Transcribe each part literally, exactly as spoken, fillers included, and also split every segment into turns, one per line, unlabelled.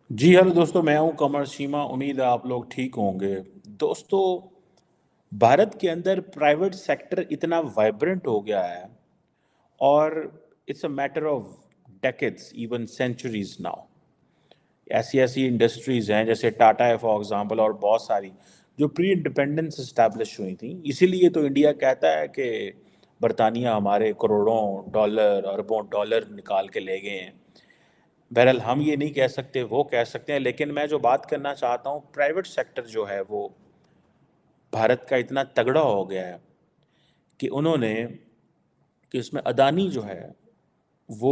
جی hello دوستو، میں ہوں قمر شیما. امید ہے آپ لوگ ٹھیک ہوں گے. دوستو، بھارت کے اندر پرائیویٹ سیکٹر اتنا وائبرنٹ ہو گیا ہے اور it's a matter of decades even centuries now. ایسی ایسی انڈسٹریز ہیں جیسے ٹاٹا ہے فار ایگزامپل، اور بہت ساری جو پری انڈیپینڈنس اسٹیبلش ہوئی تھیں. اسی لیے تو انڈیا کہتا ہے کہ برطانیہ ہمارے کروڑوں ڈالر اربوں ڈالر نکال کے لے گئے ہیں. بہرحال ہم یہ نہیں کہہ سکتے، وہ کہہ سکتے ہیں. لیکن میں جو بات کرنا چاہتا ہوں، پرائیویٹ سیکٹر جو ہے وہ بھارت کا اتنا تگڑا ہو گیا ہے کہ انہوں نے کہ اس میں اڈانی جو ہے وہ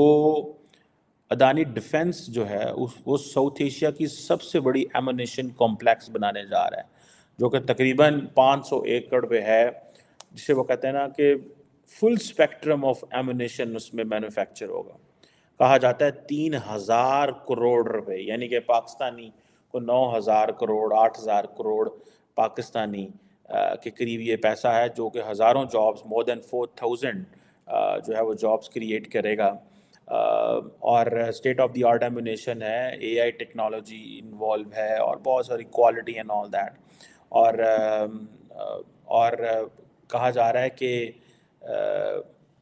اڈانی ڈیفنس جو ہے اس وہ ساؤتھ ایشیا کی سب سے بڑی ایمونیشن کمپلیکس بنانے جا رہا ہے، جو کہ تقریباً پانچ سو ایکڑ پہ ہے، جسے وہ کہتے ہیں نا کہ فل اسپیکٹرم آف ایمونیشن اس میں مینوفیکچر ہوگا. کہا جاتا ہے تین ہزار کروڑ روپے، یعنی کہ پاکستانی کو نو ہزار کروڑ آٹھ ہزار کروڑ پاکستانی آ، کے قریب یہ پیسہ ہے، جو کہ ہزاروں jobs, more than four thousand جو ہے وہ جابس کریٹ کرے گا. آ، اور state of the art ammunition ہے، اے آئی ٹیکنالوجی انوالو ہے، اور بہت ساری کوالٹی اینڈ آل دیٹ. اور آ، اور آ، کہا جا رہا ہے کہ آ،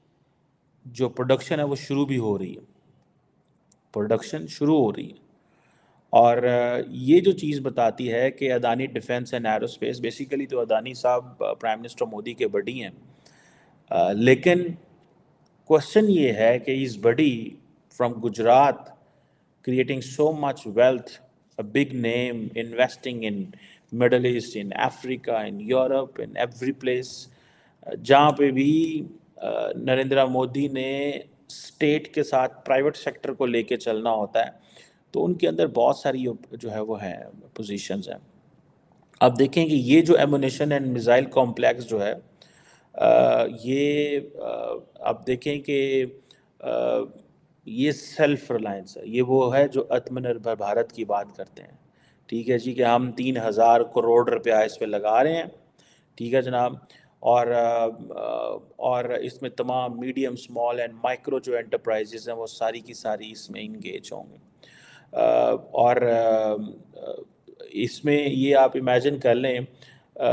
جو پروڈکشن ہے وہ شروع بھی ہو رہی ہے، پروڈکشن شروع ہو رہی ہے. اور یہ جو چیز بتاتی ہے کہ Adani defence and aerospace, basically تو اڈانی صاحب پرائم منسٹر مودی کے بڈی ہیں. آ، لیکن کوشچن یہ ہے کہ اس buddy from Gujarat creating so much wealth, a big name, investing in Middle East, in Africa, in Europe, in every place. جہاں پہ بھی نریندر مودی نے اسٹیٹ کے ساتھ پرائیویٹ سیکٹر کو لے کے چلنا ہوتا ہے تو ان کے اندر بہت ساری جو ہے وہ ہیں پوزیشنز ہیں. اب دیکھیں کہ یہ جو ایمونیشن اینڈ میزائل کمپلیکس جو ہے آ، یہ آ، اب دیکھیں کہ آ، یہ سیلف ریلائنس ہے. یہ وہ ہے جو آتم نربھر بھارت کی بات کرتے ہیں. ٹھیک ہے جی، کہ ہم تین ہزار کروڑ روپیہ اس پہ لگا رہے ہیں. ٹھیک ہے جناب. اور آ، آ، اور اس میں تمام میڈیم اسمال اینڈ مائکرو جو انٹرپرائزز ہیں وہ ساری کی ساری اس میں انگیج ہوں گے. آ، اور آ، اس میں یہ آپ امیجن کر لیں. آ،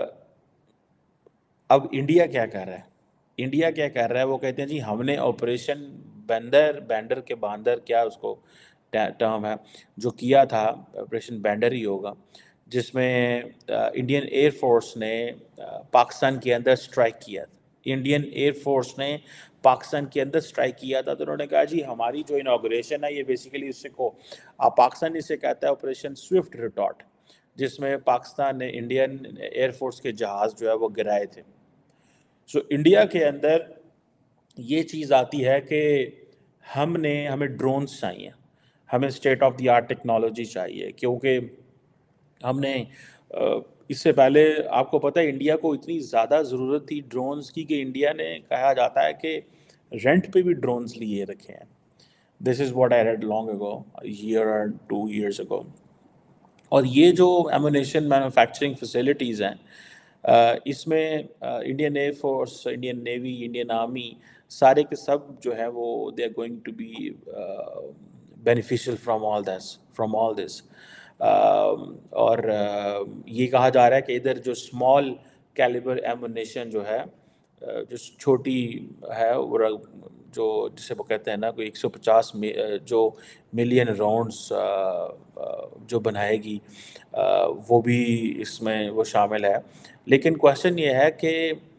اب انڈیا کیا کر رہا ہے؟ انڈیا کیا کر رہا ہے؟ وہ کہتے ہیں جی ہم نے آپریشن بینڈر بینڈر کے باندر کیا اس کو ٹرم ہے جو کیا تھا، آپریشن بینڈر ہی ہوگا، جس میں انڈین ایئر فورس نے پاکستان کے اندر سٹرائک کیا تھا. انڈین ایئر فورس نے پاکستان کے اندر سٹرائک کیا تھا تو انہوں نے کہا جی ہماری جو انوگریشن ہے یہ بیسیکلی اس سے کو آپ پاکستان اسے کہتا ہے آپریشن سوئفٹ ریٹارٹ، جس میں پاکستان نے انڈین ایئر فورس کے جہاز جو ہے وہ گرائے تھے. سو انڈیا کے اندر یہ چیز آتی ہے کہ ہم نے ہمیں ڈرونز چاہیے، ہمیں state of the art technology چاہیے، کیونکہ ہم نے اس سے پہلے آپ کو پتہ ہے انڈیا کو اتنی زیادہ ضرورت تھی ڈرونز کی کہ انڈیا نے کہا جاتا ہے کہ رینٹ پہ بھی ڈرونز لیے رکھے ہیں. This is what I read long ago, year اور ٹو ایئرس اگو. اور یہ جو ایمونیشن مینوفیکچرنگ فیسلٹیز ہیں اس میں Indian air force, Indian navy, Indian army, سارے کے سب جو ہے وہ they are going to be beneficial from all this from all this. اور یہ کہا جا رہا ہے کہ ادھر جو اسمال کیلیبر ایمونیشن جو ہے، جو چھوٹی ہے، اور جو جسے وہ کہتے ہیں نا کوئی ایک سو پچاس جو ملین راؤنڈس جو بنائے گی، وہ بھی اس میں وہ شامل ہے. لیکن کوشچن یہ ہے کہ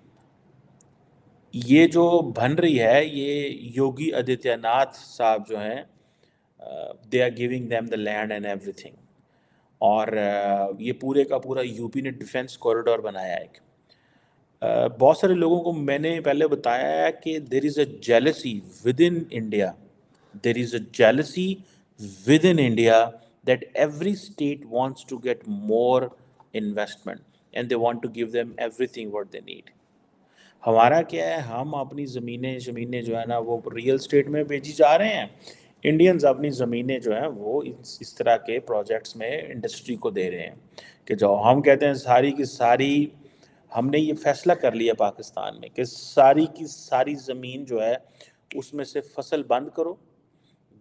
یہ جو بن رہی ہے یہ یوگی آدتیہ ناتھ صاحب جو ہیں they are giving them the land and ایوری تھنگ. اور یہ پورے کا پورا یو پی نے ڈیفینس کوریڈور بنایا ہے. ایک بہت سارے لوگوں کو میں نے پہلے بتایا ہے کہ there is a jealousy with in India, there is a jealousy with in India that every state wants to get more investment and they want to give them everything what they need. ہمارا کیا ہے، ہم اپنی زمینیں زمینیں جو ہے نا وہ ریئل اسٹیٹ میں بیچی جا رہے ہیں. انڈینز اپنی زمینیں جو ہیں وہ اس اس طرح کے پروجیکٹس میں انڈسٹری کو دے رہے ہیں کہ جو ہم کہتے ہیں ساری کی ساری ہم نے یہ فیصلہ کر لیا پاکستان میں کہ ساری کی ساری زمین جو ہے اس میں سے فصل بند کرو،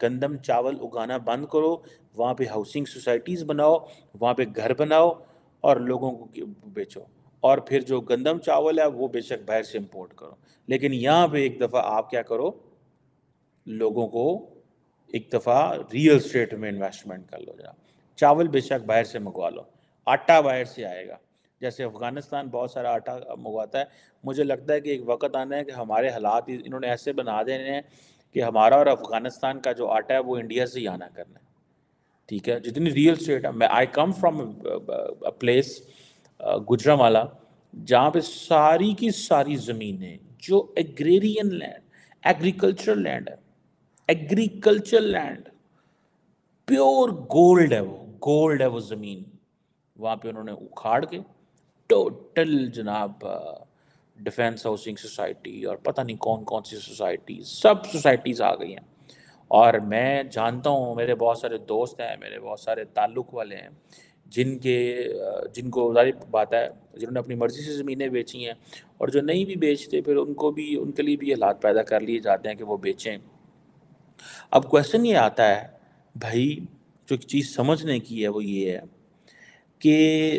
گندم چاول اگانا بند کرو، وہاں پہ ہاؤسنگ سوسائٹیز بناؤ، وہاں پہ گھر بناؤ اور لوگوں کو بیچو، اور پھر جو گندم چاول ہے وہ بے شک باہر سے امپورٹ کرو، لیکن یہاں پہ ایک دفعہ آپ کیا کرو، لوگوں کو ایک دفعہ ریئل اسٹیٹ میں انویسٹمنٹ کر لو جا، چاول بے شک باہر سے منگوا لو، آٹا باہر سے آئے گا، جیسے افغانستان بہت سارا آٹا منگواتا ہے، مجھے لگتا ہے کہ ایک وقت آنا ہے کہ ہمارے حالات انہوں نے ایسے بنا دینے ہیں کہ ہمارا اور افغانستان کا جو آٹا ہے وہ انڈیا سے ہی آنا کرنا ہے، ٹھیک ہے، جتنی ریئل اسٹیٹ ہے، میں I come from a place Gujranwala, جہاں پہ ساری کی ساری زمینیں جو ایگریرین لینڈ، ایگریکلچر لینڈ ہے، ایگریکلچر لینڈ، پیور گولڈ ہے، وہ گولڈ ہے وہ زمین، وہاں پہ انہوں نے اکھاڑ کے ٹوٹل جناب ڈیفینس ہاؤسنگ سوسائٹی اور پتہ نہیں کون کون سی سوسائٹیز، سب سوسائٹیز آ گئی ہیں، اور میں جانتا ہوں، میرے بہت سارے دوست ہیں، میرے بہت سارے تعلق والے ہیں جن کے جن کو ظاہر بات ہے جنہوں نے اپنی مرضی سے زمینیں بیچی ہیں، اور جو نہیں بھی بیچتے پھر ان کو بھی ان کے لیے بھی حالات پیدا کر لیے جاتے ہیں کہ وہ بیچیں۔ اب کویشچن یہ آتا ہے بھائی، جو ایک چیز سمجھنے کی ہے وہ یہ ہے کہ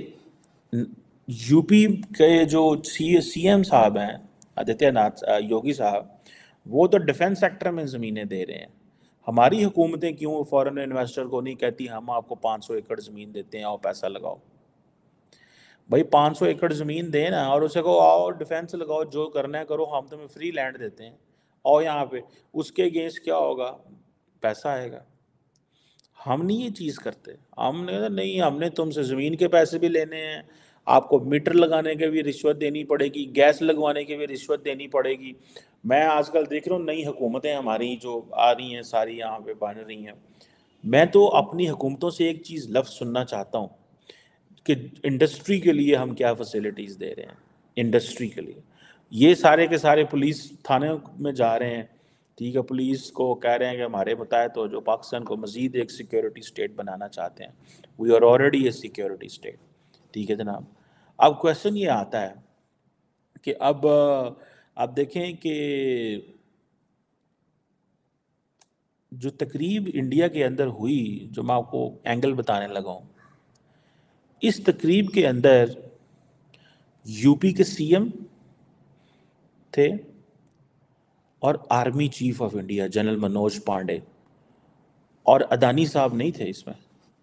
یو پی کے جو سی سی ایم صاحب ہیں آدتیہ ناتھ یوگی صاحب، وہ تو ڈیفنس سیکٹر میں زمینیں دے رہے ہیں، ہماری حکومتیں کیوں فورن انویسٹر کو نہیں کہتی ہم آپ کو پانچ سو ایکڑ زمین دیتے ہیں اور پیسہ لگاؤ؟ بھائی پانچ سو ایکڑ زمین دیں نا، اور اسے کہو آؤ ڈیفینس لگاؤ، جو کرنا ہے کرو، ہم تمہیں فری لینڈ دیتے ہیں، اور یہاں پہ اس کے اگینسٹ کیا ہوگا؟ پیسہ آئے گا۔ ہم نہیں یہ چیز کرتے، ہم نے نہیں، ہم نے تم سے زمین کے پیسے بھی لینے ہیں، آپ کو میٹر لگانے کے بھی رشوت دینی پڑے گی، گیس لگوانے کی بھی رشوت دینی پڑے گی۔ میں آج کل دیکھ رہا ہوں نئی حکومتیں ہماری جو آ رہی ہیں ساری یہاں پہ بن رہی ہیں، میں تو اپنی حکومتوں سے ایک چیز لفظ سننا چاہتا ہوں کہ انڈسٹری کے لیے ہم کیا فیسلٹیز دے رہے ہیں، انڈسٹری کے لیے۔ یہ سارے کے سارے پولیس تھانے میں جا رہے ہیں، ٹھیک ہے، پولیس کو کہہ رہے ہیں کہ ہمارے بتائے تو جو پاکستان کو مزید ایک سیکیورٹی اسٹیٹ بنانا چاہتے ہیں، we are already a security state, ٹھیک ہے جناب۔ اب کویشچن یہ آتا ہے کہ اب آپ دیکھیں کہ جو تقریب انڈیا کے اندر ہوئی، جو میں آپ کو اینگل بتانے لگا ہوں، اس تقریب کے اندر یو پی کے سی ایم تھے اور army chief of India general Manoj Pandey, اور اڈانی صاحب نہیں تھے اس میں۔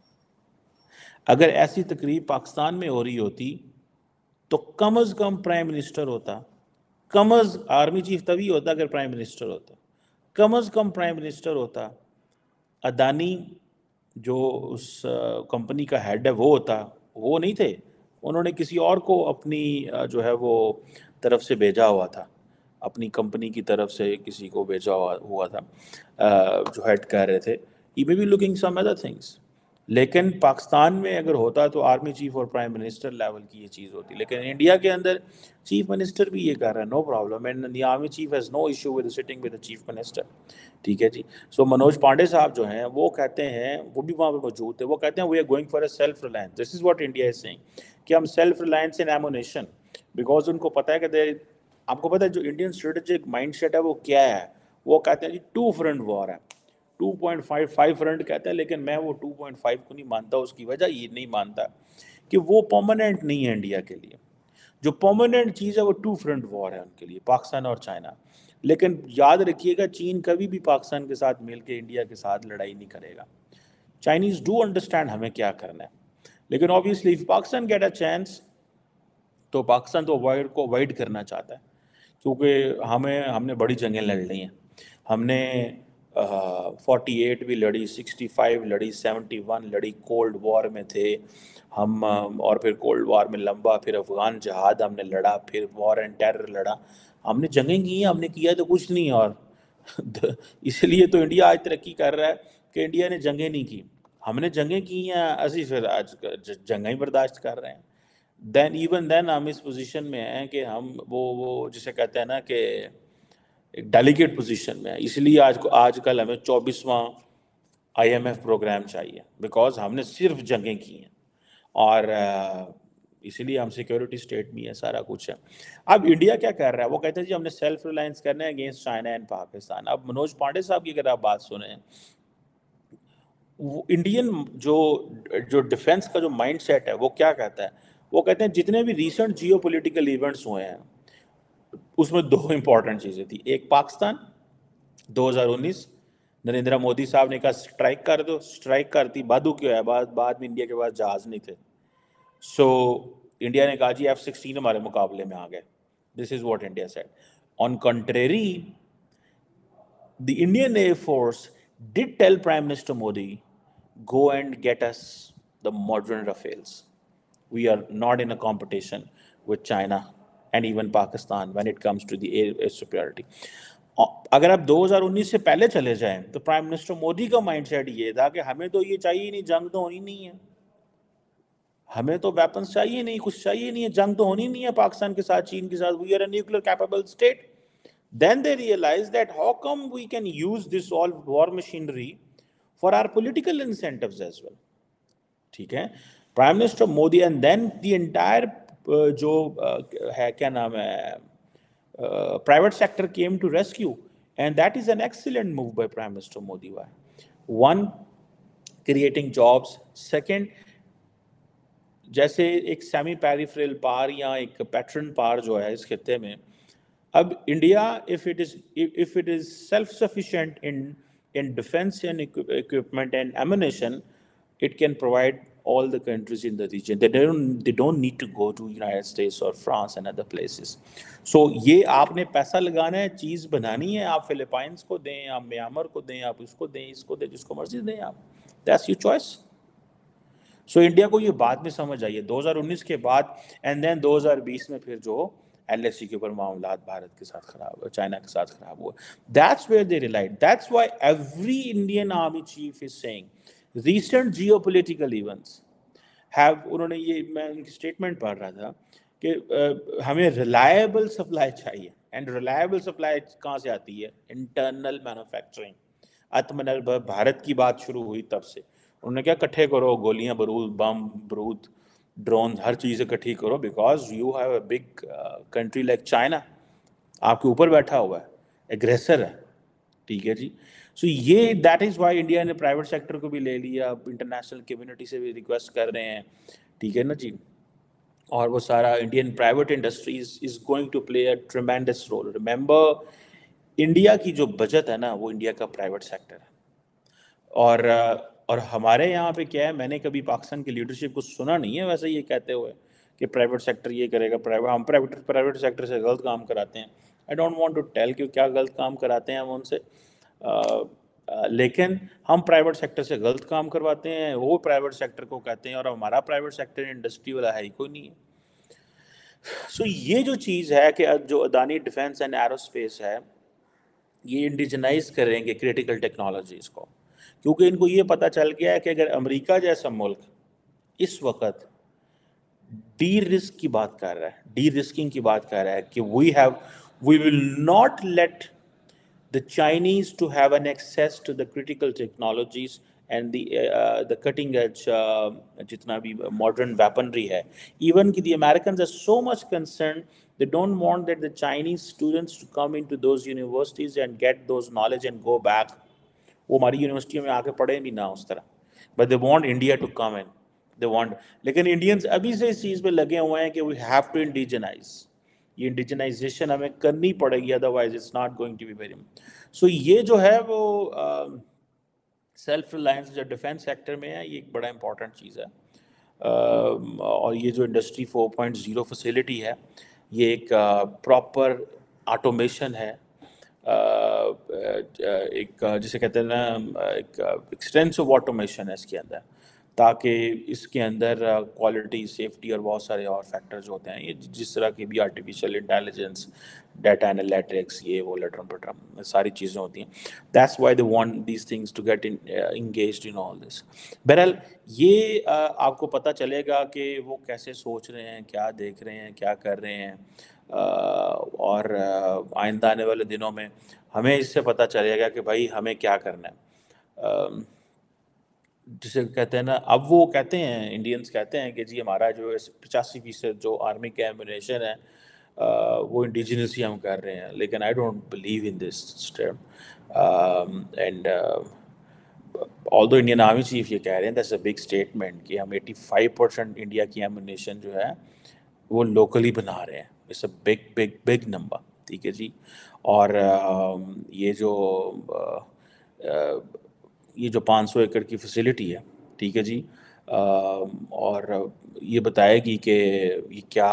اگر ایسی تقریب پاکستان میں ہو رہی ہوتی تو کم از کم پرائم منسٹر ہوتا، کم از آرمی چیف تبھی ہوتا اگر پرائم منسٹر ہوتا، کم از کم پرائم منسٹر ہوتا، اڈانی جو اس کمپنی کا ہیڈ ہے وہ ہوتا، وہ نہیں تھے، انہوں نے کسی اور کو اپنی جو ہے وہ طرف سے بھیجا ہوا تھا، اپنی کمپنی کی طرف سے کسی کو بھیجا ہوا تھا جو ہیڈ کر رہے تھے، he may be looking some other things. لیکن پاکستان میں اگر ہوتا تو آرمی چیف اور پرائم منسٹر لیول کی یہ چیز ہوتی، لیکن انڈیا کے اندر چیف منسٹر بھی یہ کر رہا ہے، no problem, and the army chief has no issue with sitting with the chief minister, ٹھیک ہے جی۔ سو منوج پانڈے صاحب جو ہیں وہ کہتے ہیں، وہ بھی وہاں پہ موجود تھے، وہ کہتے ہیں we are going for a self reliance, this is what India is seeing, کہ ہم self reliance in ammunition, because ان کو پتہ ہے کہ دیر، آپ کو پتہ ہے جو انڈین اسٹریٹجک مائنڈ سیٹ ہے وہ کیا ہے، وہ کہتے ہیں جی ٹو فرنٹ وار ہے، two point five five front کہتے ہیں، لیکن میں وہ ٹو پوائنٹ فائیو کو نہیں مانتا، اس کی وجہ یہ نہیں مانتا کہ وہ پرماننٹ نہیں ہے انڈیا کے لیے، جو پرماننٹ چیز ہے وہ ٹو فرنٹ وار ہے ان کے لیے، پاکستان اور چائنا۔ لیکن یاد رکھیے گا چین کبھی بھی پاکستان کے ساتھ مل کے انڈیا کے ساتھ لڑائی نہیں کرے گا، چائنیز ڈو انڈرسٹینڈ ہمیں کیا کرنا ہے، لیکن obviously if Pakistan get a chance تو پاکستان تو اوائڈ کو اوائڈ کرنا چاہتا ہے، کیونکہ ہمیں ہم نے بڑی جنگیں لڑ لی ہیں، ہم نے فورٹی ایٹ بھی لڑی، سکسٹی فائیو لڑی، سیونٹی ون لڑی، کولڈ وار میں تھے ہم، اور پھر کولڈ وار میں لمبا، پھر افغان جہاد ہم نے لڑا، پھر وار اینڈ ٹیرر لڑا، ہم نے جنگیں کی ہیں، ہم نے کیا تو کچھ نہیں، اور اس لیے تو انڈیا آج ترقی کر رہا ہے کہ انڈیا نے جنگیں نہیں کی، ہم نے جنگیں کی ہیں، اسی پھر آج جنگیں برداشت کر رہے ہیں، دین ایون دین ہم اس پوزیشن میں ہیں کہ ہم وہ وہ جسے کہتے ہیں نا کہ ایک ڈیلیگیٹ پوزیشن میں ہے، اس لیے آج کو آج کل ہمیں چوبیسواں آئی ایم ایف پروگرام چاہیے، بیکاز ہم نے صرف جنگیں کی ہیں، اور اسی لیے ہم سیکیورٹی اسٹیٹ میں ہے، سارا کچھ ہے۔ اب انڈیا کیا کر رہا ہے، وہ کہتے ہیں جی ہم نے سیلف ریلائنس کرنا ہے اگینسٹ چائنا اینڈ پاکستان۔ اب منوج پانڈے صاحب کی اگر آپ بات سنیں انڈین جو جو ڈیفینس کا جو مائنڈ سیٹ ہے وہ کیا کہتا ہے؟ وہ کہتے ہیں جتنے بھی ریسنٹ جیو پولیٹیکل ایونٹس ہوئے ہیں اس میں دو امپورٹنٹ چیزیں تھیں. ایک پاکستان دو ہزار انیس نریندر مودی صاحب نے کہا اسٹرائک کر دو، اسٹرائک کرتی بادو کیوں ہے، بعد بعد میں انڈیا کے پاس جہاز نہیں تھے، سو انڈیا نے کہا جی ایف سکسٹین ہمارے مقابلے میں آ گئے. This is what India said. On contrary the Indian Air Force did tell Prime Minister Modi, go and get us the modern Rafales. We are not in a competition with China and even Pakistan when it comes to the air, air superiority. اگر آپ دو ہزار انیس سے پہلے چلے جائیں تو prime minister Modi کا mind set یہ تھا کہ ہمیں تو یہ چاہیے نہیں، جنگ تو ہونی نہیں ہے، ہمیں تو ویپنس چاہیے نہیں، کچھ چاہیے نہیں ہے، جنگ تو ہونی نہیں ہے پاکستان کے ساتھ، چین کے ساتھ. We are a nuclear capable state. Then they realized that how come we can use this all war machinery for our political incentives as well. ٹھیک ہے. Prime Minister Modi and then the entire uh, جو uh, ہے کیا نام ہے uh, private sector came to rescue, and that is an excellent move by Prime Minister Modi. Why? One, creating jobs. Second, جیسے ایک semi peripheral پار یا ایک پیٹرن پار جو ہے اس خطے میں، اب India if it is if it is self sufficient in in defense and equipment and ammunition, it can provide all the countries in the region. They don't they don't need to go to United States or France and other places. So یہ آپ نے پیسہ لگانا ہے، چیز بنانی ہے، آپ فلپائنس کو دیں، آپ میامر کو دیں، آپ اس کو دیں، اس کو دیں، جس کو مرضی دیں آپ. That's your choice. So India کو یہ بات میں سمجھ آئیے دو ہزار انیس کے بعد، اینڈ دین دو ہزار بیس میں پھر جو ایل ایس سی کے اوپر معاملات بھارت کے ساتھ خراب ہوئے، چائنا کے ساتھ خراب ہوئے. That's where they realised. That's why every Indian army chief is seeing recent geopolitical events have, انہوں نے یہ، میں ان کی اسٹیٹمنٹ پڑھ رہا تھا کہ ہمیں ریلائبل سپلائی چاہیے. اینڈ ریلائبل سپلائی کہاں سے آتی ہے؟ Internal manufacturing. Atmanirbhar Bharat کی بات شروع ہوئی تب سے انہوں نے کیا کٹھے کرو، گولیاں، بارود، بم، بارود، ڈرون، ہر چیز اکٹھی کرو، because you have a big country like China آپ کے اوپر بیٹھا ہوا ہے، ایگریسر ہے. ٹھیک ہے جی. سو یہ دیٹ از وائی انڈیا نے پرائیویٹ سیکٹر کو بھی لے لیا، انٹرنیشنل کمیونٹی سے بھی ریکویسٹ کر رہے ہیں. ٹھیک ہے نا جی. اور وہ سارا Indian private industries is going to play a tremendous role. Remember India کی جو بجٹ ہے نا وہ انڈیا کا پرائیویٹ سیکٹر ہے. اور اور ہمارے یہاں پہ کیا ہے، میں نے کبھی پاکستان کی لیڈرشپ کو سنا نہیں ہے ویسے یہ کہتے ہوئے کہ پرائیویٹ سیکٹر یہ کرے گا، پرائیویٹ ہم پرائیویٹ پرائیویٹ سیکٹر سے غلط کام کراتے ہیں. I don't want to tell کہ کیا غلط کام کراتے ہیں ہم ان سے، لیکن ہم پرائیویٹ سیکٹر سے غلط کام کرواتے ہیں، وہ پرائیویٹ سیکٹر کو کہتے ہیں، اور ہمارا پرائیویٹ سیکٹر انڈسٹری والا ہے ہی کوئی نہیں ہے. سو یہ جو چیز ہے کہ جو Adani defence and aerospace ہے، یہ انڈیجنائز کریں گے کریٹیکل ٹیکنالوجیز کو، کیونکہ ان کو یہ پتہ چل گیا ہے کہ اگر امریکہ جیسا ملک اس وقت ڈی رسک کی بات کر رہا ہے، ڈی رسکنگ کی بات کر رہا ہے کہ we have we will not let the Chinese to have an access to the critical technologies and the uh, the cutting edge uh, jitna bhi modern weaponry hai. Even the Americans are so much concerned, they don't want that the Chinese students to come into those universities and get those knowledge and go back. وہ ہماری یونیورسٹیوں میں آ کے پڑھے بھی نہ اس طرح، but they want India to come in. They want. لیکن انڈینس ابھی سے اس چیز پہ لگے ہوئے ہیں کہ we have to indigenize. یہ انڈیجنائزیشن ہمیں کرنی پڑے گی، otherwise it's not going to be very. So یہ جو ہے وہ سیلف ریلائنس جو ڈیفینس سیکٹر میں ہے، یہ ایک بڑا امپورٹنٹ چیز ہے. اور یہ جو industry four point zero facility ہے، یہ ایک پراپر آٹومیشن ہے، ایک جسے کہتے ہیں نا ایک ایکسٹینسو آٹومیشن ہے اس کے اندر، تاکہ اس کے اندر کوالٹی، سیفٹی اور بہت سارے اور فیکٹرز ہوتے ہیں. یہ جس طرح کی بھی آرٹیفیشیل انٹیلیجنس، ڈیٹا انالیٹکس، یہ وہ لٹرم پٹرم ساری چیزیں ہوتی ہیں. That's why they want these things to get engaged in all this. بہرحال یہ آپ کو پتہ چلے گا کہ وہ کیسے سوچ رہے ہیں، کیا دیکھ رہے ہیں، کیا کر رہے ہیں. اور آئندہ آنے والے دنوں میں ہمیں اس سے پتہ چلے گا کہ بھائی ہمیں کیا کرنا ہے. جسے کہتے ہیں نا، اب وہ کہتے ہیں انڈینس کہتے ہیں کہ جی ہمارا جو پچاسی فیصد جو آرمی کا ایمونیشن ہے وہ انڈیجنس ہی ہم کر رہے ہیں، لیکن I don't believe in this term. And although Indian army chief یہ کہہ رہے ہیں دیٹس اے بگ اسٹیٹمنٹ کہ ہم ایٹی فائیو پرسینٹ انڈیا کی ایمونیشن جو ہے وہ لوکلی بنا رہے ہیں. It's a big big big number. ٹھیک ہے جی. اور یہ جو یہ جو پانچ سو ایکڑ کی فیسلٹی ہے, ٹھیک ہے جی, اور یہ بتائے گی کہ یہ کیا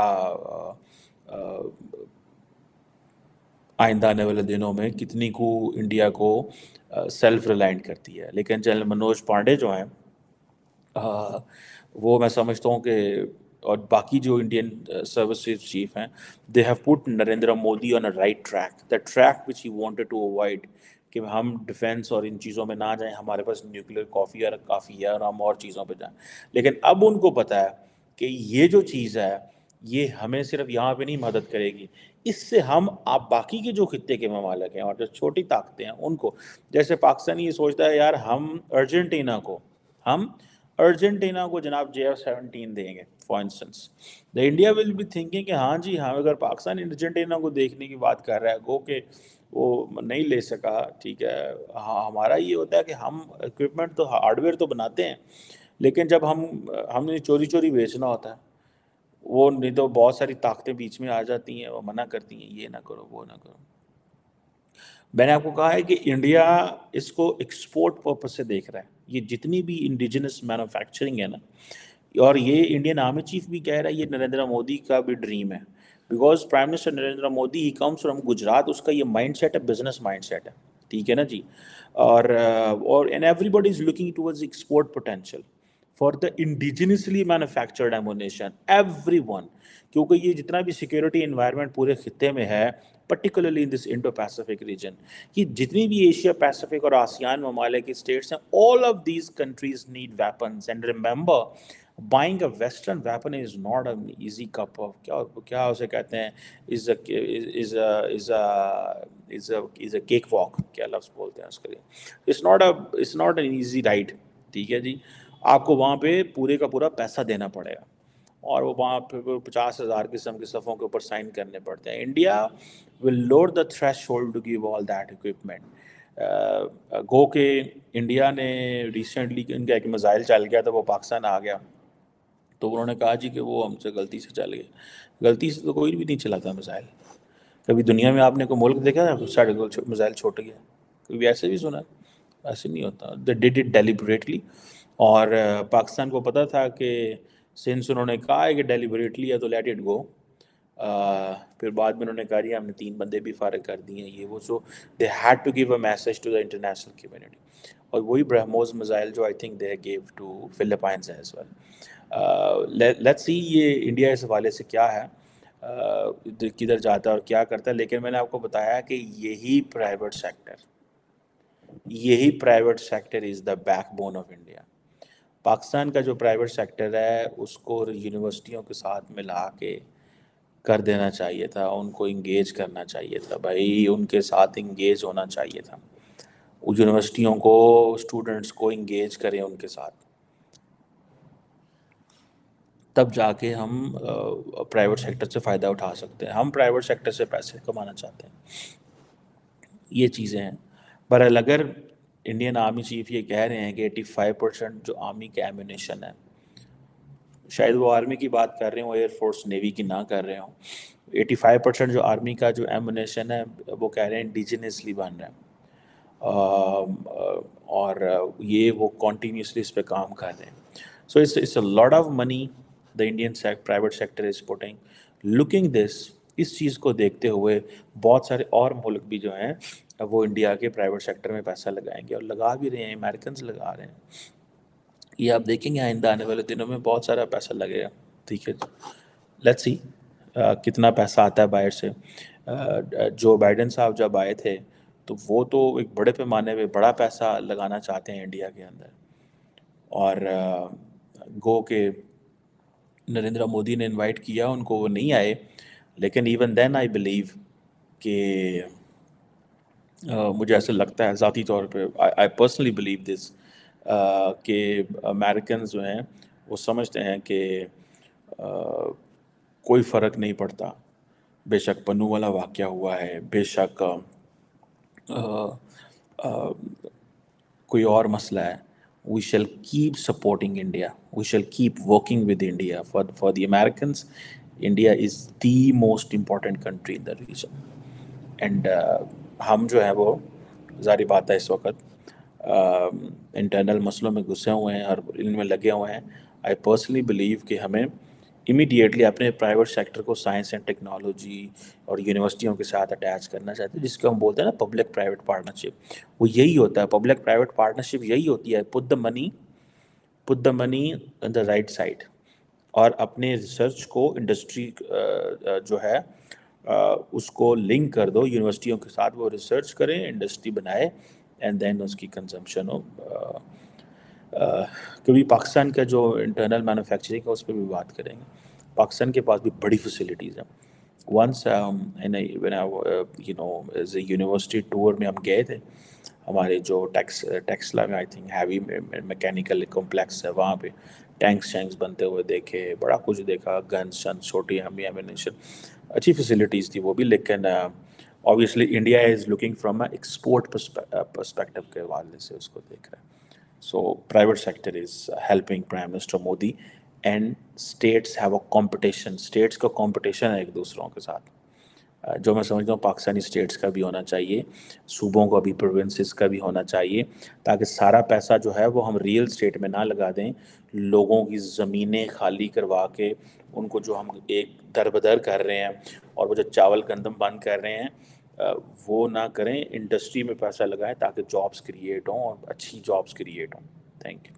آئندہ آنے والے دنوں میں کتنی کو انڈیا کو سیلف ریلائنٹ کرتی ہے. لیکن جنرل منوج پانڈے جو ہیں وہ میں سمجھتا ہوں کہ, اور باقی جو انڈین سروسز چیف ہیں, they have put Narendra Modi on a right track, the track which he wanted to avoid کہ ہم ڈیفینس اور ان چیزوں میں نہ جائیں, ہمارے پاس نیوکلیر کافی اور کافی ہے اور ہم اور چیزوں پہ جائیں. لیکن اب ان کو پتہ ہے کہ یہ جو چیز ہے یہ ہمیں صرف یہاں پہ نہیں مدد کرے گی, اس سے ہم آپ باقی کے جو خطے کے ممالک ہیں اور جو چھوٹی طاقتیں ہیں ان کو, جیسے پاکستان یہ سوچتا ہے یار ہم ارجنٹینا کو ہم ارجنٹینا کو جناب جے ایف سیونٹین دیں گے for instance, the India will be thinking کہ ہاں جی ہاں اگر پاکستان ارجنٹینا کو دیکھنے کی بات کر رہا ہے, گو کہ وہ نہیں لے سکا, ٹھیک ہے, ہاں ہمارا یہ ہوتا ہے کہ ہم اکوپمنٹ تو ہارڈ ویئر تو بناتے ہیں, لیکن جب ہم ہم نے چوری چوری بیچنا ہوتا ہے وہ نہیں تو بہت ساری طاقتیں بیچ میں آ جاتی ہیں, وہ منع کرتی ہیں یہ نہ کرو وہ نہ کرو. میں نے آپ کو کہا ہے کہ انڈیا اس کو ایکسپورٹ پرپز سے دیکھ رہا ہے, یہ جتنی بھی انڈیجنس مینوفیکچرنگ ہے نا, اور یہ انڈین آرمی چیف بھی کہہ رہا ہے یہ نریندر مودی کا بھی ڈریم ہے, because prime minister Narendra Modi he comes from Gujarat, اس کا یہ مائنڈ سیٹ ہے بزنس مائنڈ سیٹ ہے, ٹھیک ہے نا جی. اور اور and everybody is looking towards export potential for the indigenously manufactured ammunition every one, کیونکہ یہ جتنا بھی سیکورٹی انوائرمنٹ پورے خطے میں ہے particularly in this Indo Pacific region, کہ جتنی بھی ایشیا پیسیفک اور آسیان ممالک کی اسٹیٹس ہیں, all of these countries need weapons, and remember buying a western weapon is not an easy cup of کیا کیا اسے کہتے ہیں is a is a is a is a is a cake walk, کیا لفظ بولتے ہیں اس کے لیے, it's not a it's not an easy ride. ٹھیک ہے جی, آپ کو وہاں پہ پورے کا پورا پیسہ دینا پڑے گا, اور وہ وہاں پہ پچاس ہزار قسم کے صفوں کے اوپر سائن کرنے پڑتے ہیں. India will load the threshold to give all that equipment. گو کہ انڈیا نے ریسنٹلی ان کا ایک میزائل چل گیا تھا, وہ پاکستان آ گیا, تو انہوں نے کہا جی کہ وہ ہم سے غلطی سے چل گئے. غلطی سے تو کوئی بھی نہیں چلاتا میزائل. کبھی دنیا میں آپ نے کوئی ملک دیکھا ہے ساڑھے کو میزائل چھوٹ گیا؟ کبھی ایسے بھی سنا؟ ایسے نہیں ہوتا. دے ڈیڈ اٹ ڈیلیبریٹلی, اور پاکستان کو پتہ تھا کہ سنس انہوں نے کہا ہے کہ ڈیلیبریٹلی ہے تو لیٹ اٹ گو. پھر بعد میں انہوں نے کہا ہم نے تین بندے بھی فارغ کر دیے ہیں, یہ وہ, so they had to give a message to the international community. اور وہی برہموز میزائل جو I think they gave to Philippines as well. Let's see یہ انڈیا اس حوالے سے کیا ہے, کدھر جاتا ہے اور کیا کرتا ہے. لیکن میں نے آپ کو بتایا کہ یہی پرائیویٹ سیکٹر یہی private sector is the backbone of India. Pakistan کا جو پرائیویٹ سیکٹر ہے اس کو یونیورسٹیوں کے ساتھ ملا کے کر دینا چاہیے تھا, ان کو انگیج کرنا چاہیے تھا بھائی, ان کے ساتھ انگیج ہونا چاہیے تھا. یونیورسٹیوں کو اسٹوڈنٹس کو انگیج کریں ان کے ساتھ, تب جا کے ہم پرائیویٹ سیکٹر سے فائدہ اٹھا سکتے ہیں. ہم پرائیویٹ سیکٹر سے پیسے کمانا چاہتے ہیں, یہ چیزیں ہیں. بہرحال اگر انڈین آرمی چیف یہ کہہ رہے ہیں کہ ایٹی فائیو پرسینٹ جو آرمی کا ایمونیشن ہے, شاید وہ آرمی کی بات کر رہے ہوں, ایئر فورس نیوی کی نہ کر رہے ہوں, ایٹی فائیو پرسینٹ جو آرمی کا جو ایمونیشن ہے وہ کہہ رہے ہیں انڈیجنسلی بن رہا ہے, اور یہ وہ کنٹینیوسلی اس پہ کام کر رہے ہیں. So it's it's a lot of money the Indian private sector is putting. Looking this, اس چیز کو دیکھتے ہوئے بہت سارے اور ملک بھی جو ہیں وہ انڈیا کے پرائیویٹ سیکٹر میں پیسہ لگائیں گے, اور لگا بھی رہے ہیں, امریکنز لگا رہے ہیں. یہ آپ دیکھیں گے آئندہ آنے والے دنوں میں بہت سارا پیسہ لگے گا. ٹھیک ہے, لیٹس سی کتنا پیسہ آتا ہے باہر سے. جو بائیڈن صاحب جب آئے تھے تو وہ تو ایک بڑے پیمانے پہ بڑا پیسہ لگانا چاہتے ہیں انڈیا کے اندر, اور گو کہ نریندر مودی نے انوائٹ کیا ان کو, وہ نہیں آئے. لیکن ایون دین آئی بلیو کہ مجھے ایسا لگتا ہے ذاتی طور پہ, آئی پرسنلی بلیو دس, کہ امریکنز جو ہیں وہ سمجھتے ہیں کہ کوئی فرق نہیں پڑتا, بے شک پنو والا واقعہ ہوا ہے, بے شک کوئی اور مسئلہ ہے, we shall keep supporting India, we shall keep working with India. For for the Americans, India is the most important country in the region. And ہم جو ہے وہ ظاہری بات ہے اس وقت انٹرنل مسئلوں میں گھسے ہوئے ہیں اور ان میں لگے ہوئے ہیں. آئی پرسنلی بلیو کہ ہمیں امیڈیٹلی اپنے پرائیویٹ سیکٹر کو سائنس اینڈ ٹیکنالوجی اور یونیورسٹیوں کے ساتھ اٹیچ کرنا چاہتے ہیں, جس کو ہم بولتے ہیں نا پبلک پرائیویٹ پارٹنرشپ. وہ یہی ہوتا ہے, پبلک پرائیویٹ پارٹنرشپ یہی ہوتی ہے, پٹ دا منی پٹ دا منی آن دا رائٹ سائڈ, اور اپنے ریسرچ کو انڈسٹری جو ہے اس کو لنک کر دو یونیورسٹیوں کے ساتھ, وہ ریسرچ کریں, انڈسٹری بنائے, اینڈ دین اس کی کنزمپشن ہو. کبھی پاکستان کا جو انٹرنل مینوفیکچرنگ ہے اس پہ بھی بات کریں گے. پاکستان کے پاس بھی بڑی فیسلٹیز ہیں. Once you know as a university tour میں ہم گئے تھے, ہمارے جو ٹیکس ٹیکسلا میں I think heavy mechanical complex ہے, وہاں پہ ٹینکس شینکس بنتے ہوئے دیکھے, بڑا کچھ دیکھا, گنس شنس چھوٹی ہمی ایمینیشن, اچھی فیسلٹیز تھی وہ بھی. لیکن obviously India is looking from a export perspective کے حوالے سے اس کو دیکھ رہا ہے. So private sector is helping prime minister Modi, and states have a competition, states کا کمپٹیشن ہے ایک دوسروں کے ساتھ, جو میں سمجھتا ہوں پاکستانی اسٹیٹس کا بھی ہونا چاہیے, صوبوں کا بھی, پروونسز کا بھی ہونا چاہیے, تاکہ سارا پیسہ جو ہے وہ ہم ریئل اسٹیٹ میں نہ لگا دیں, لوگوں کی زمینیں خالی کروا کے ان کو جو ہم ایک در بدر کر رہے ہیں, اور وہ جو چاول گندم بند کر رہے ہیں وہ نہ کریں, انڈسٹری میں پیسہ لگائیں تاکہ جابس کریٹ ہوں اور اچھی جابس کریٹ ہوں. Thank you.